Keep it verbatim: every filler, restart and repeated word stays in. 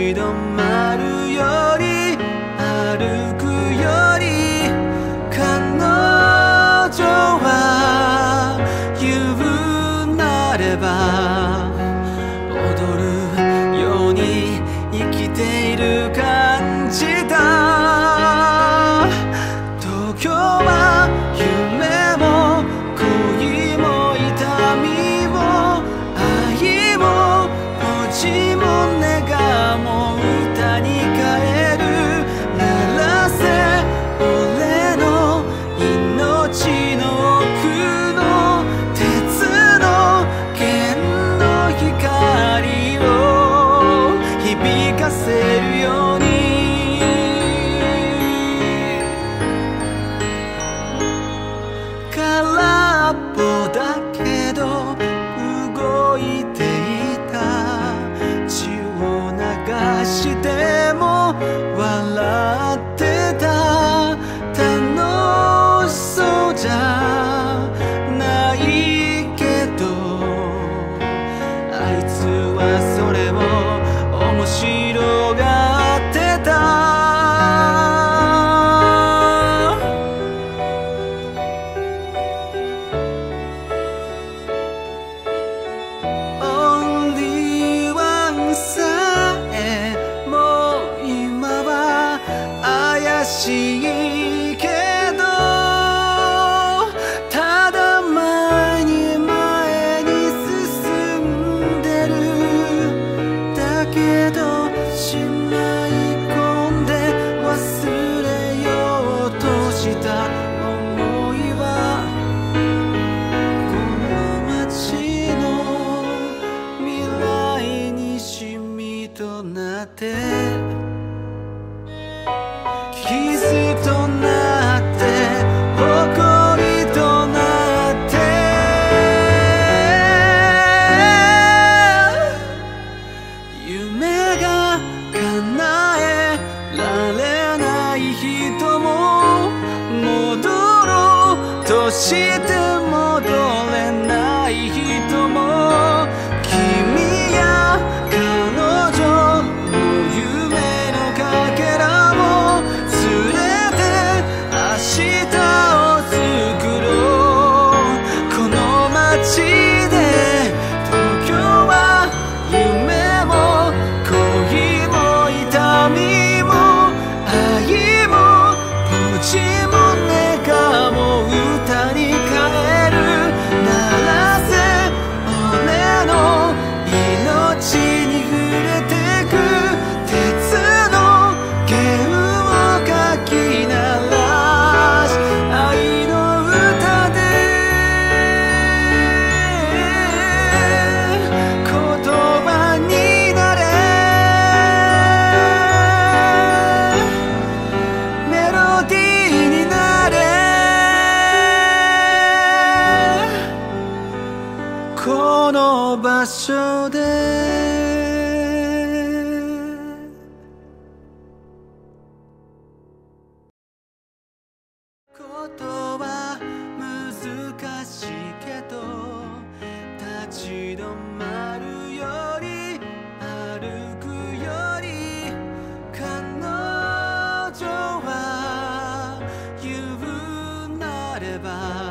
止まるより歩くより彼女は言うなれば踊るように生きている感じだ。東京は夢も恋も痛みも愛もポジもネガも歌に変える鳴らせ俺の命の奥の鉄の弦の光を響かせるように空っぽだけど動いていた血を流しても笑ってた楽しそうじゃないけどあいつはそれを面白がってた。オンリーワンさえも今は怪しいけどただ前に前に進んでるだけどしまい込んで忘れようとした想いはこの街の未来にシミとなって傷となって誇りとなって夢が叶えられない人も戻ろうとして戻れない人も君や彼女の夢のかけらも連れて明日を作ろうこの街で東京は夢も恋も痛みも愛もポジもネガも歌に変える鳴らせ俺の命に触れてく鉄の弦をかき鳴らし愛の歌で言葉になれメロディーになれこの場所でことは難しいけど立ち止まるより歩くより彼女は言うなれば